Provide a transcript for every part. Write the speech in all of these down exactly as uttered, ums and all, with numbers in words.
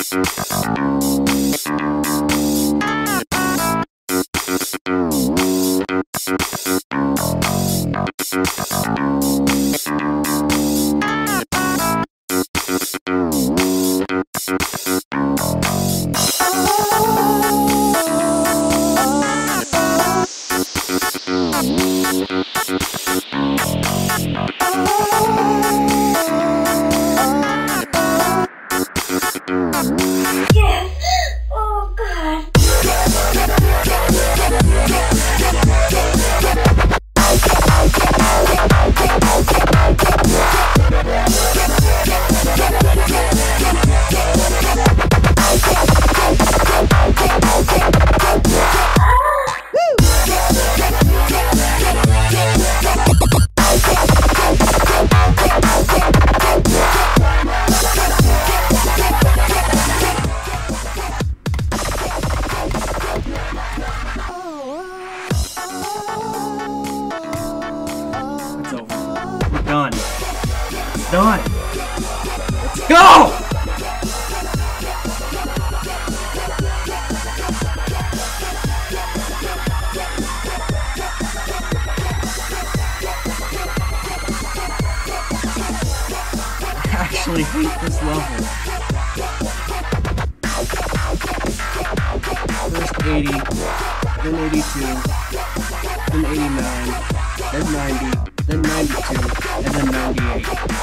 Done. It's done. Let's go! I actually hate this level. First eighty, then eighty-two, then eighty-nine, then ninety, then ninety-two, and then ninety-eight.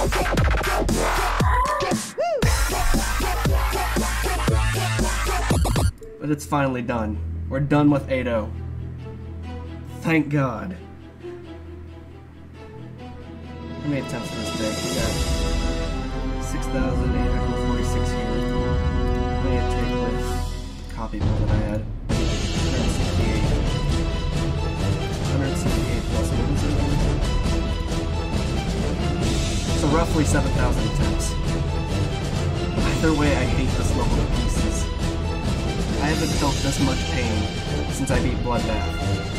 But it's finally done. We're done with eight oh. Thank God. How many attempts for this day? We got six thousand eight hundred forty-six here. Let me take this copy bill that I had. one hundred sixty-eight. one hundred sixty-eight plus what was it? So roughly seven thousand attempts. Either way, I hate this level to pieces. I haven't felt this much pain since I beat Bloodbath.